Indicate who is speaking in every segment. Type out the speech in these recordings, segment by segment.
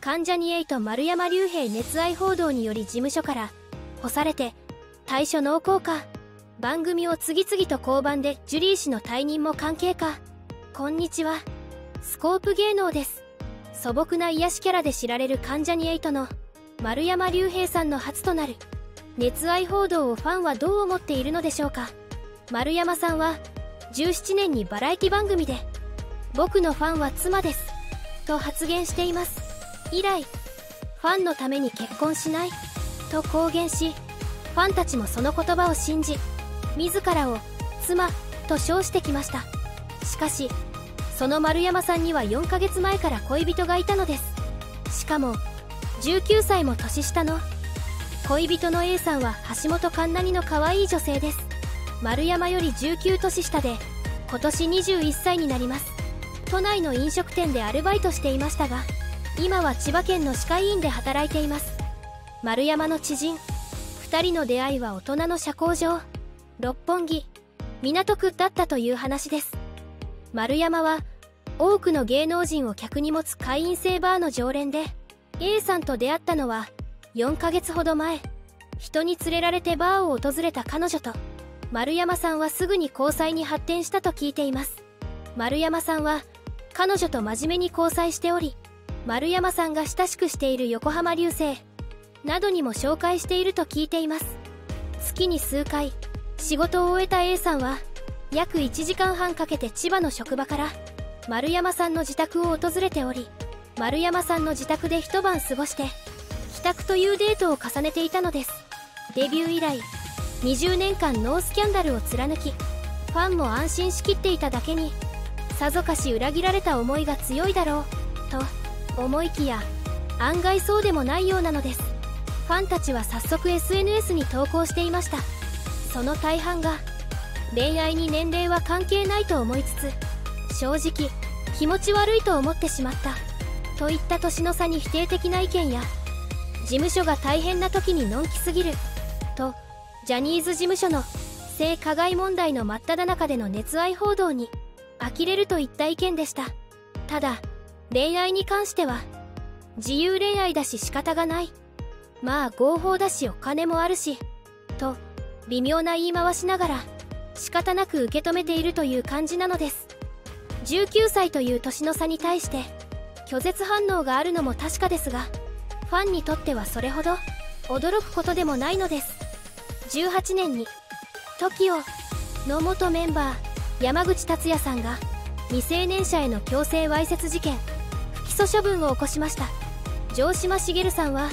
Speaker 1: 関ジャニ∞丸山隆平熱愛報道により事務所から干されて退所濃厚か。番組を次々と降板でジュリー氏の退任も関係か。こんにちは、スコープ芸能です。素朴な癒しキャラで知られる関ジャニ∞の丸山隆平さんの初となる熱愛報道をファンはどう思っているのでしょうか。丸山さんは17年にバラエティ番組で僕のファンは妻ですと発言しています。以来ファンのために結婚しないと公言し、ファンたちもその言葉を信じ自らを妻と称してきました。しかしその丸山さんには4ヶ月前から恋人がいたのです。しかも19歳も年下の恋人の A さんは橋本環奈にの可愛い女性です。丸山より19年下で今年21歳になります。都内の飲食店でアルバイトしていましたが、今は千葉県の歯科医院で働いています。丸山の知人2人の出会いは大人の社交場六本木港区だったという話です。丸山は多くの芸能人を客に持つ会員制バーの常連で、 A さんと出会ったのは4ヶ月ほど前。人に連れられてバーを訪れた彼女と丸山さんはすぐに交際に発展したと聞いています。丸山さんは彼女と真面目に交際しており、丸山さんが親しくしている横浜流星などにも紹介していると聞いています。月に数回仕事を終えた A さんは約1時間半かけて千葉の職場から丸山さんの自宅を訪れており、丸山さんの自宅で一晩過ごして帰宅というデートを重ねていたのです。デビュー以来20年間ノースキャンダルを貫き、ファンも安心しきっていただけにさぞかし裏切られた思いが強いだろうと思いきや、案外そうでもないようなのです。ファンたちは早速 SNS に投稿していました。その大半が恋愛に年齢は関係ないと思いつつ、正直気持ち悪いと思ってしまったといった年の差に否定的な意見や、事務所が大変な時にのんきすぎるとジャニーズ事務所の性加害問題の真っ只中での熱愛報道に呆れるといった意見でした。ただ恋愛に関しては自由恋愛だし仕方がない、まあ合法だしお金もあるしと微妙な言い回しながら仕方なく受け止めているという感じなのです。19歳という年の差に対して拒絶反応があるのも確かですが、ファンにとってはそれほど驚くことでもないのです。18年に TOKIO の元メンバー山口達也さんが未成年者への強制わいせつ事件不起訴処分を起こしました。城島茂さんは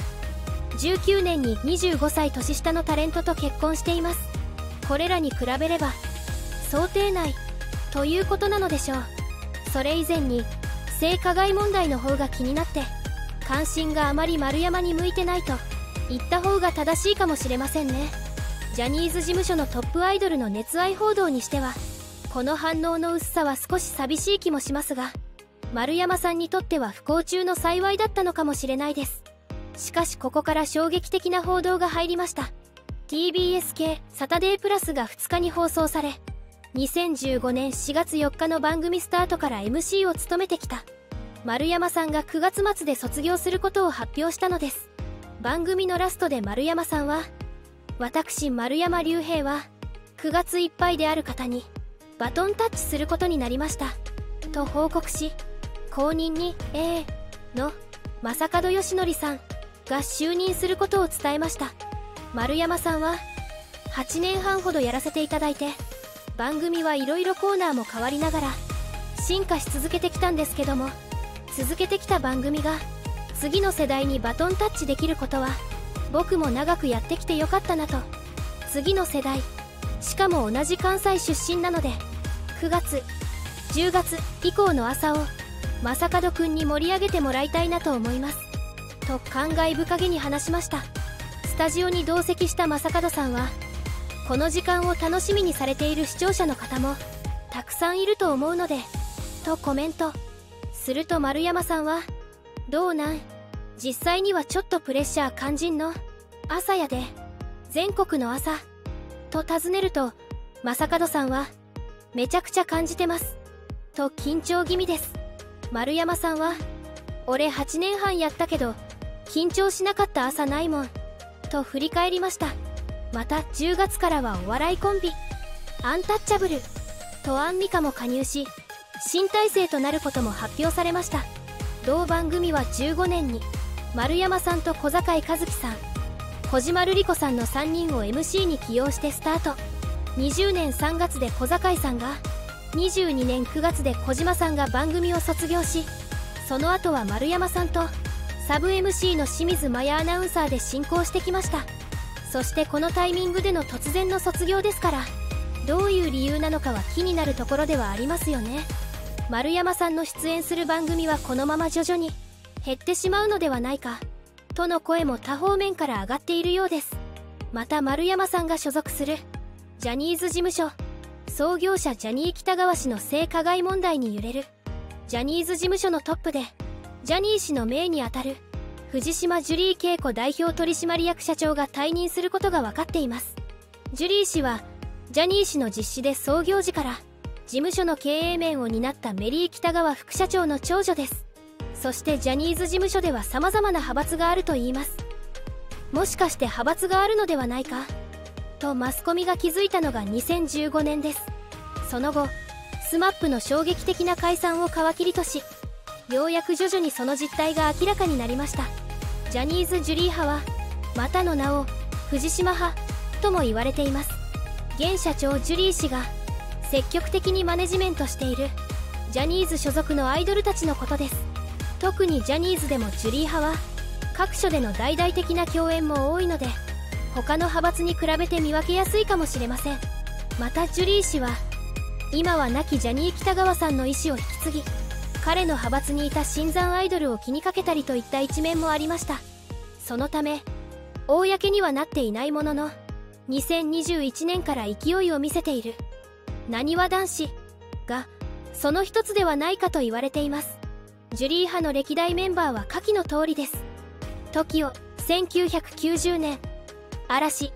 Speaker 1: 19年に25歳年下のタレントと結婚しています。これらに比べれば想定内ということなのでしょう。それ以前に性加害問題の方が気になって関心があまり丸山に向いてないと言った方が正しいかもしれませんね。ジャニーズ事務所のトップアイドルの熱愛報道にしてはこの反応の薄さは少し寂しい気もしますが、丸山さんにとっては不幸中の幸いだったのかもしれないです。しかしここから衝撃的な報道が入りました。 TBS 系サタデープラスが2日に放送され、2015年4月4日の番組スタートから MC を務めてきた丸山さんが9月末で卒業することを発表したのです。番組のラストで丸山さんは、私丸山隆平は9月いっぱいである方にバトンタッチすることになりましたと報告し、後任に A の正門良則さんが就任することを伝えました。丸山さんは8年半ほどやらせていただいて、番組はいろいろコーナーも変わりながら進化し続けてきたんですけども、続けてきた番組が次の世代にバトンタッチできることは僕も長くやってきてよかったなと。次の世代、しかも同じ関西出身なので9月10月以降の朝を正門くんに盛り上げてもらいたいなと思いますと感慨深げに話しました。スタジオに同席した正門さんは、この時間を楽しみにされている視聴者の方もたくさんいると思うのでとコメントすると、丸山さんはどうなん、実際にはちょっとプレッシャー肝心の朝やで、全国の朝と尋ねると、正門さんはめちゃくちゃ感じてますと緊張気味です。丸山さんは俺8年半やったけど緊張しなかった朝ないもんと振り返りました。また10月からはお笑いコンビアンタッチャブルとアンミカも加入し新体制となることも発表されました。同番組は15年に丸山さんと小坂井和樹さん、小島瑠璃子さんの3人を MC に起用してスタート。20年3月で小坂井さんが、22年9月で小島さんが番組を卒業し、その後は丸山さんとサブ MC の清水麻也アナウンサーで進行してきました。そしてこのタイミングでの突然の卒業ですから、どういう理由なのかは気になるところではありますよね。丸山さんの出演する番組はこのまま徐々に減ってしまうのではないかとの声も多方面から上がっているようです。また丸山さんが所属するジャニーズ事務所創業者ジャニー喜多川氏の性加害問題に揺れるジャニーズ事務所のトップでジャニー氏の命にあたる藤島ジュリー景子代表取締役社長が退任することが分かっています。ジュリー氏はジャニー氏の実施で創業時から事務所の経営面を担ったメリー喜多川副社長の長女です。そしてジャニーズ事務所では様々な派閥があるといいます。もしかして派閥があるのではないかとマスコミが気づいたのが2015年です。その後SMAPの衝撃的な解散を皮切りとし、ようやく徐々にその実態が明らかになりました。ジャニーズジュリー派はまたの名を藤島派とも言われています。現社長ジュリー氏が積極的にマネジメントしているジャニーズ所属のアイドルたちのことです。特にジャニーズでもジュリー派は各所での大々的な共演も多いので、他の派閥に比べて見分けやすいかもしれません。またジュリー氏は今は亡きジャニー喜多川さんの意思を引き継ぎ、彼の派閥にいた新参アイドルを気にかけたりといった一面もありました。そのため公にはなっていないものの、2021年から勢いを見せているなにわ男子がその一つではないかと言われています。ジュリー派の歴代メンバーは下記の通りです。TOKIO 1990年、嵐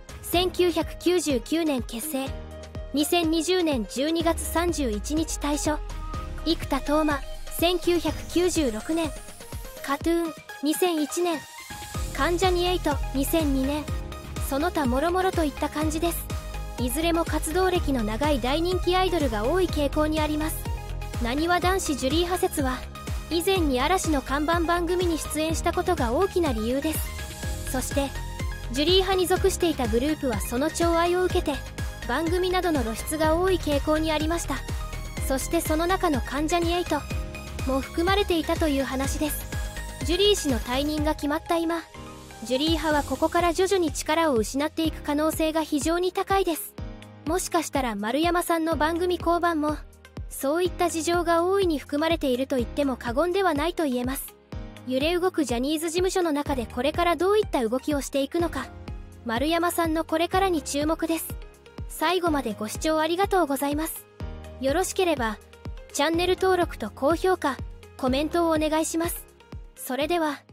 Speaker 1: 1999年結成、2020年12月31日退所、生田斗真1996年、KAT−TUN 2001年、関ジャニ∞2002年、その他もろもろといった感じです。いずれも活動歴の長い大人気アイドルが多い傾向にあります。なにわ男子ジュリー派説は以前に嵐の看板番組に出演したことが大きな理由です。そしてジュリー派に属していたグループはその寵愛を受けて番組などの露出が多い傾向にありました。そしてその中の関ジャニ∞も含まれていたという話です。ジュリー氏の退任が決まった今、ジュリー派はここから徐々に力を失っていく可能性が非常に高いです。もしかしたら丸山さんの番組降板もそういった事情が大いに含まれていると言っても過言ではないと言えます。揺れ動くジャニーズ事務所の中でこれからどういった動きをしていくのか、丸山さんのこれからに注目です。最後までご視聴ありがとうございます。よろしければチャンネル登録と高評価、コメントをお願いします。それでは。